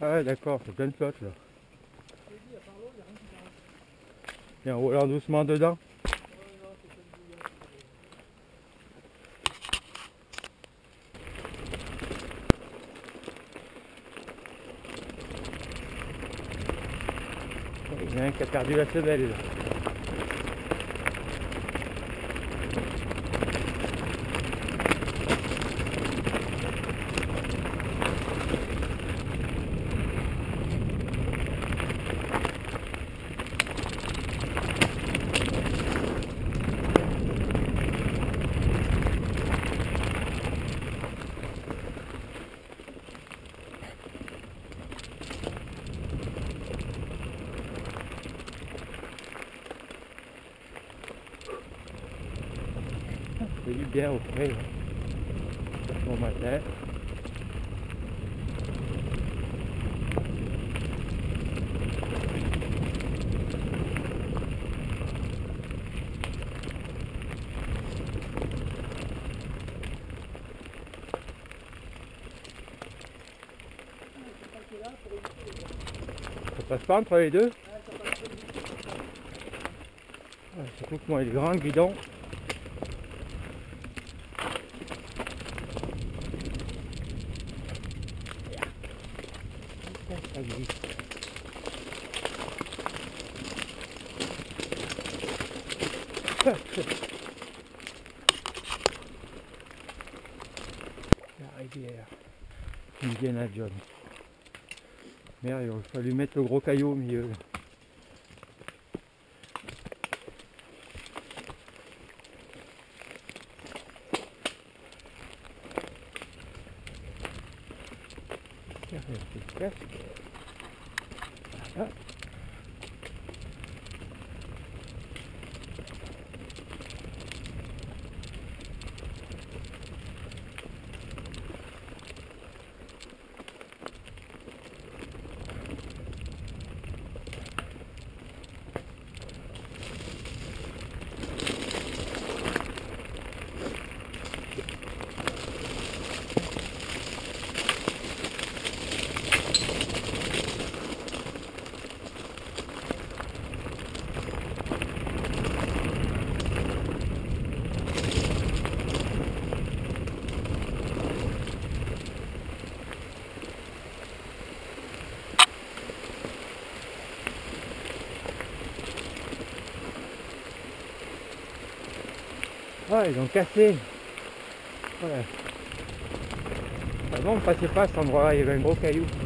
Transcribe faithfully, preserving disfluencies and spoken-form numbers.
Ah ouais, d'accord, c'est plein de flotte là. Et en roulant doucement dedans. Il y en a un qui a perdu la semelle là. C'est du bien au frais. Bon matin. Ça passe pas entre les deux? Ouais, surtout que moi il est grand le guidon. Ça glisse. La rivière. Indiana Jones. Merde, il aurait fallu mettre le gros caillou au milieu. C'est presque. Voilà. Ah, ils ont cassé. Voilà. Ah bon, on passait pas à cet endroit-là, il y avait un gros caillou.